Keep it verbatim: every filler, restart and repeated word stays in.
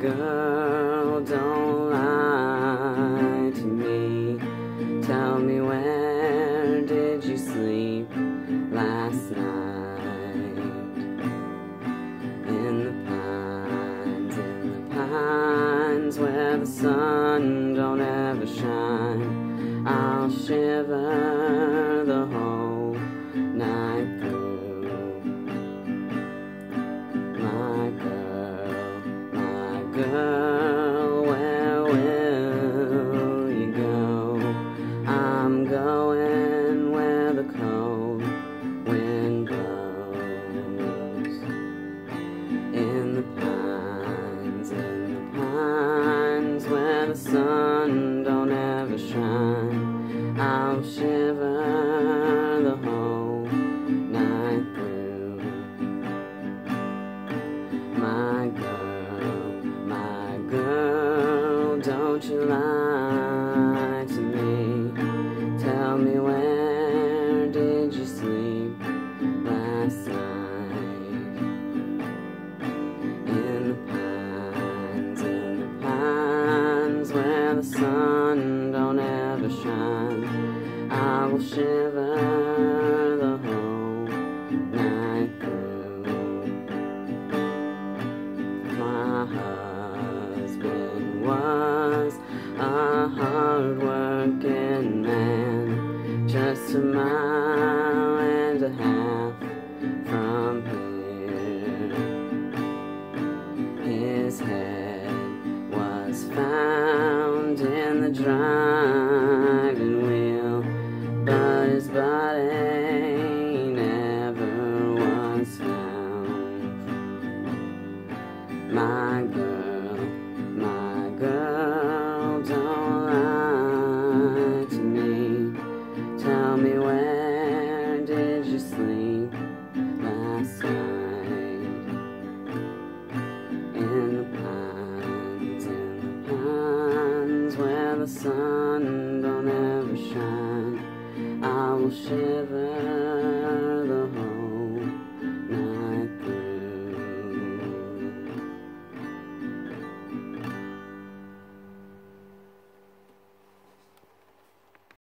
girl, don't lie to me. Tell me, where did you sleep last night? In the pines, in the pines, where the sun don't ever shine. I'll shiver the whole night through. My girl, my girl, where will you go? I'm going where the cold wind blows. In the pines, in the pines, where the sun don't ever shine. I'll shiver the whole night through. My girl, my girl, don't you lie to me. Tell me, where did you sleep last night? In the pines, in the pines, where the sun don't ever shine. I will shiver the whole night through. My husband was a hard-working man, just a mile and a half from here. His head was found in the driving wheel, but his body never was found. My girl, my girl, don't lie to me. Tell me, where did you sleep last night? In the pines, in the pines, where the sun don't ever shine. I will shiver